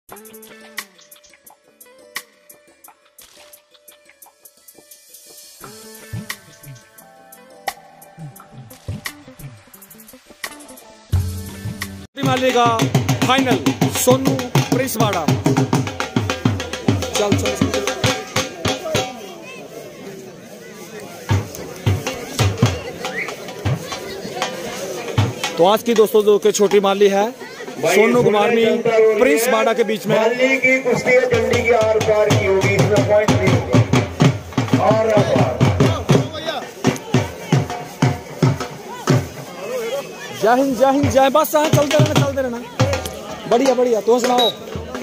माली का फाइनल सोनू प्रिंसवाड़ा। चल चल तो आज की दोस्तों जो के छोटी माली है सोनू कुमारनी प्रिंसवाड़ा के बीच में। माली की कुश्ती डंडी की आर पार की होगी, इसमें पॉइंट नहीं होगा। और जय हिंद जय हिंद जय। बस चलते रहना बढ़िया बढ़िया। तो सुनाओ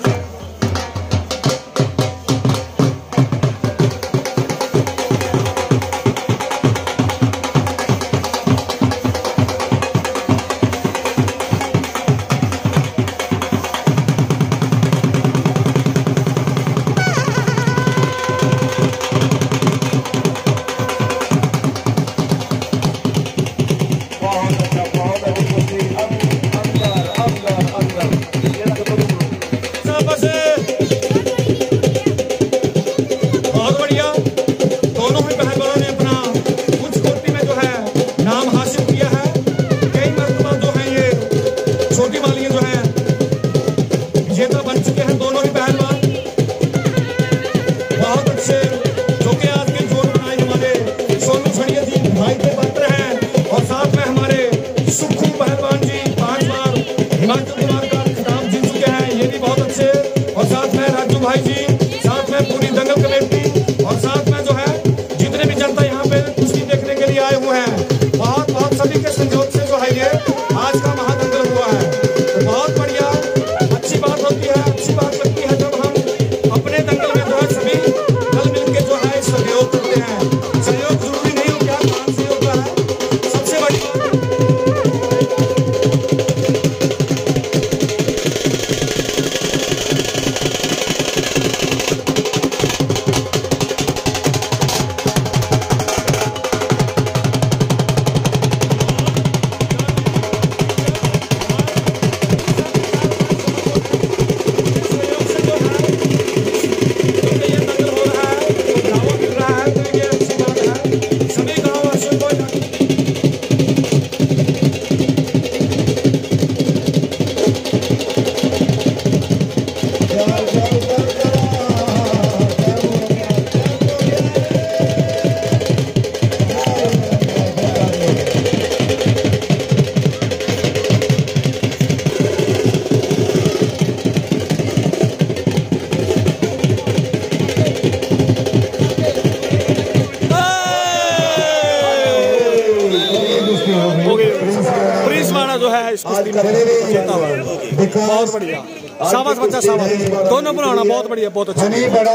जो है इस कुश्ती में जीता हुआ बहुत बढ़िया। शाबाश बच्चा शाबाश। दोनों बनाना बहुत बढ़िया बहुत अच्छा।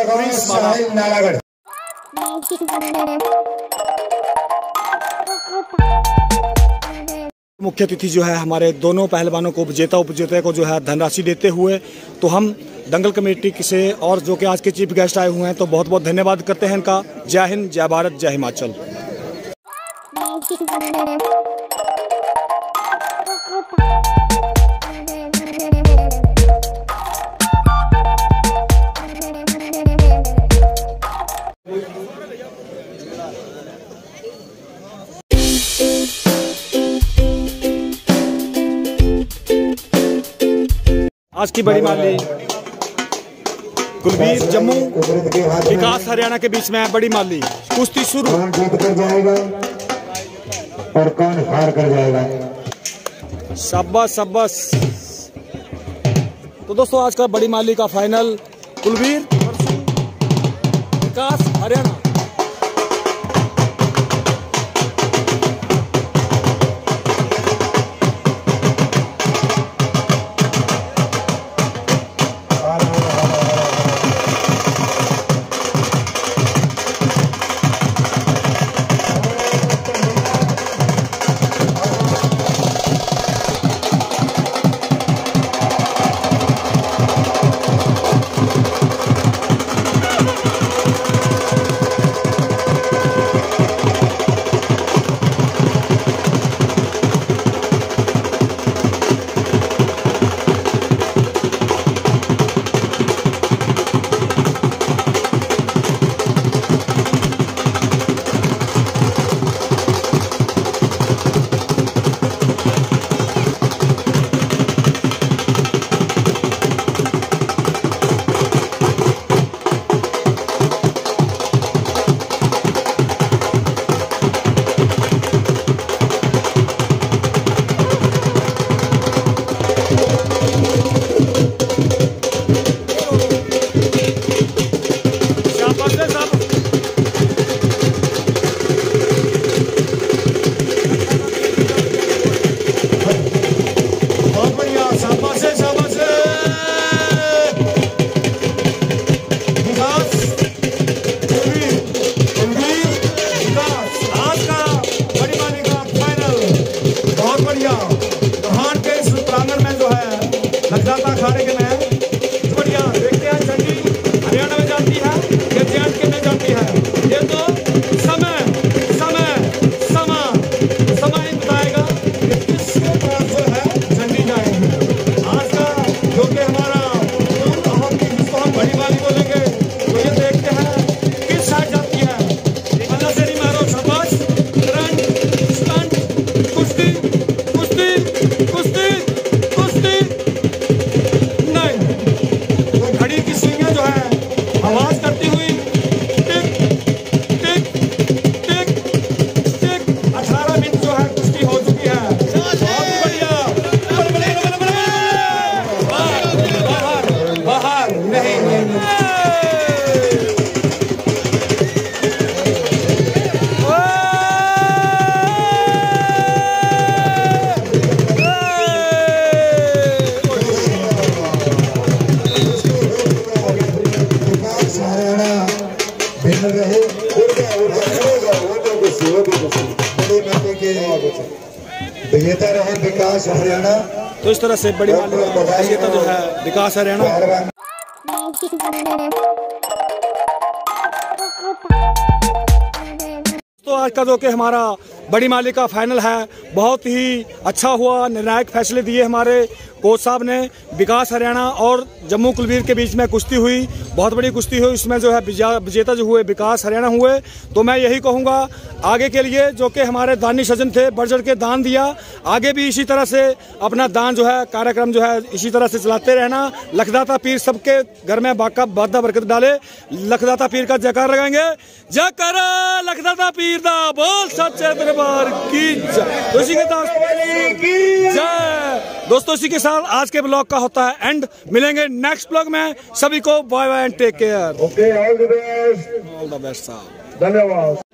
मुख्य अतिथि जो है हमारे दोनों पहलवानों को विजेता उपजेता को जो है धनराशि देते हुए तो हम दंगल कमेटी से और जो कि आज के चीफ गेस्ट आए हुए हैं तो बहुत बहुत धन्यवाद करते हैं इनका। जय हिंद जय भारत जय हिमाचल। आज की बड़ी माली कुलबीर जम्मू विकास हरियाणा के बीच में है। बड़ी माली कुश्ती शुरू। कौन जीत कर जाएगा और कौन हार कर जाएगा। शाबाश शाबाश। तो दोस्तों आज का बड़ी माली का फाइनल कुलबीर विकास हरियाणा। विजेता रहे विकास हरियाणा। तो इस तरह से बड़ी विजेता जो है विकास हरियाणा। तो आज का जो कि हमारा बड़ी माली का फाइनल है, बहुत ही अच्छा हुआ। निर्णायक फैसले दिए हमारे कोच साहब ने। विकास हरियाणा और जम्मू कुलवीर के बीच में कुश्ती हुई, बहुत बड़ी कुश्ती हुई। इसमें जो है विजेता जो हुए विकास हरियाणा हुए। तो मैं यही कहूँगा आगे के लिए जो कि हमारे दानी सज्जन थे, बढ़ चढ़ के दान दिया। आगे भी इसी तरह से अपना दान जो है कार्यक्रम जो है इसी तरह से चलाते रहना। लखदाता पीर सबके घर में बादा बरकत डाले। लखदाता पीर का जयकार लगाएंगे। जयकारा लखदाता पीर दा बोल सच्चे दरबार की जय। इसी के साथ जय दोस्तों, इसी के साथ आज के ब्लॉग का होता है एंड। मिलेंगे नेक्स्ट ब्लॉग में। सभी को bye bye and take care. Okay, all the best. All the best साहब, धन्यवाद।